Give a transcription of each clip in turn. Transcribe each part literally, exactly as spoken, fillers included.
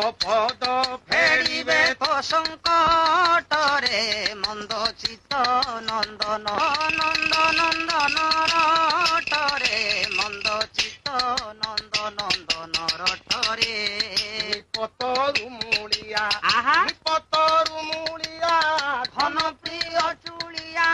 ପଦ ଫେରିବେ ତ ସଙ୍କଟରେ ମନ୍ଦ ଚିତ ନନ୍ଦନ ନନ୍ଦ ନନ୍ଦନ ରଟରେ ମନ୍ଦ ଚିତ ନନ୍ଦ ନନ୍ଦନ ରଟରେ ପତରୁ ମୂଳିଆ ଆହା ପତରୁ ମୂଳିଆ ଧନ ପ୍ରିୟ ଚୁଳିଆ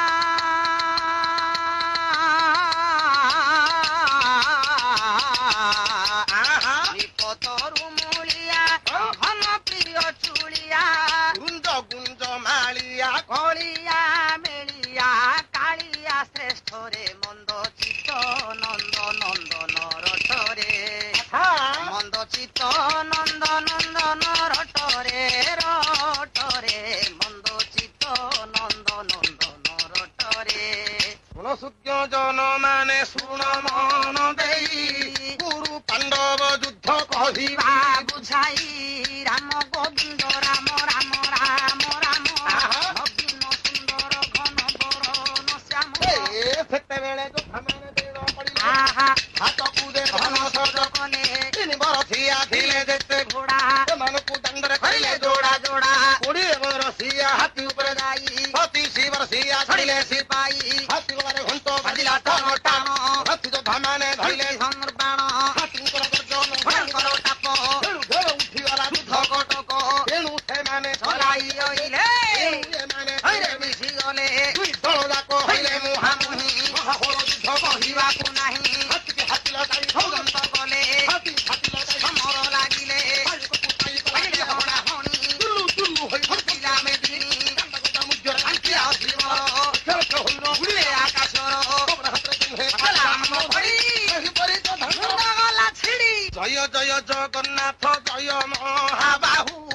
ପତରୁ ମୂଳିଆ ଧନ ପ୍ରିୟ ଚୁଳିଆ ଗୁଞ୍ଜ ଗୁଞ୍ଜ ମାଳିଆ କଳିଆ ମେଳିଆ କାଳିଆ ଶ୍ରେଷ୍ଠରେ ମନ୍ଦ ଚିତ ନନ୍ଦ ନନ୍ଦନ ରଟରେ ମନ୍ଦ ଚିତ ନନ୍ଦ ନନ୍ଦନ ରଟରେ ରଟରେ ମନ୍ଦ ଚିତ ନନ୍ଦ ନନ୍ଦନ ରଟରେ ଶୁଣ ସୂର୍ଯ୍ୟ ଜନ ମାନେ ଶୁଣ ମନ ଦେଇ ଗୁରୁ ପାଣ୍ଡବ ଯୁଦ୍ଧ କହିବା ବୁଝାଇ ରାମ ଗୋବିନ୍ଦ ରାମ ରାମ ରାମ ରାମ ନବୀନ ସୁନ୍ଦର ଘନ ବରନ ଶ୍ୟାମ ସେତେବେଳେ ଯୋଦ୍ଧାମାନେ ବେଳ ପଡ଼ିଲେ ଆହା ହାତକୁ ଦେ ଧନ ସଜ କଲେ ତିନି ବରଷିଆ ଥିଲେ ଯେତେ ଘୋଡ଼ା ସେମାନଙ୍କୁ ଦଣ୍ଡରେ କହିଲେ କହିଲେ ଯୋଡ଼ା ଯୋଡ଼ା କୋଡ଼ିଏ ବରଷିଆ ହାତୀ ଉପରେ ଯାଇ ବତିଶି ବରଷିଆ ଛଡ଼ିଲେ ଛଡ଼ିଲେ ସିପାଇ ହାତୀ ଗଳାରେ ଘଣ୍ଟ ବାଜିଲା ବାଜିଲା ଟାଣ ଟାଣ ଟାଣ ହାତୀ ଯୋଦ୍ଧାମାନେ ଧରିଲେ ଧନୁର୍ବାଣ ହାତୀଙ୍କର ଗର୍ଜନ ଭୟଙ୍କର ତାପ ତେଣୁ ଝଡ଼ ଉଠିଗଲା ଯୁଦ୍ଧ କଟକ ତେଣୁ ସେମାନେ ଚଲାଇ ରହିଲେ ତେଣୁ ଏମାନେ ହଇରେ ମିଶି ଗଲେ ଦୁଇ ଦଳ ଯାକ ହଇଲେ ହଇଲେ ମୁହାଁମୁହିଁ ମହାବଳ ଯୁଦ୍ଧ କହିବାକୁ ନାହିଁ ହାତୀକି ହାତୀ ଲଗାଇ ଭଗନ୍ତ କଲେ ହାତୀ ହାତୀ ଲଗାଇ ସମର ଲାଗିଲେ ବାରିକକୁ ପାଇ କହିଲେ କଲା ହଣା ହଣି ଚୁଲୁ ଚୁଲୁ ହୋଇ ପିଲା ମେଦିନୀ କାନ୍ଦକଟା ମୁଜ୍ଜର ଆଙ୍କି ଆସିବର ଖେଳ ଖେଳ ହୋଇନ ଉଡ଼ିଲେ ଆକାଶର କବଡ଼ା ହାତରେ ପିନ୍ଧେ କଲା ଆମ ଭଳି ସେହିପରି ତ ଧନ ମୁଣ୍ଡ ଗଲା ଛିଡ଼ି ଜୟ ଜୟ ଜଗନ୍ନାଥ ଜୟ ମହାବାହୁ